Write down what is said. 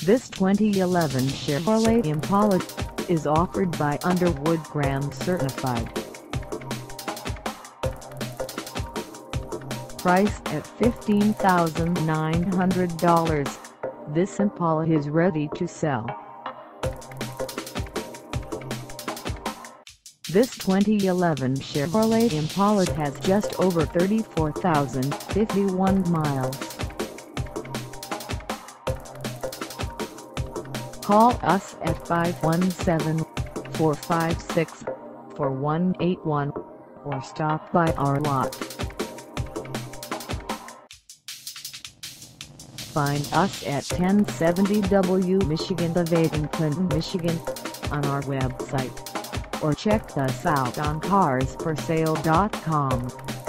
This 2011 Chevrolet Impala is offered by Underwood Grand Certified. Priced at $15,900, this Impala is ready to sell. This 2011 Chevrolet Impala has just over 34,051 miles. Call us at 517-456-4181 or stop by our lot. Find us at 1070 W Michigan Ave in Clinton, Michigan, on our website, or check us out on carsforsale.com.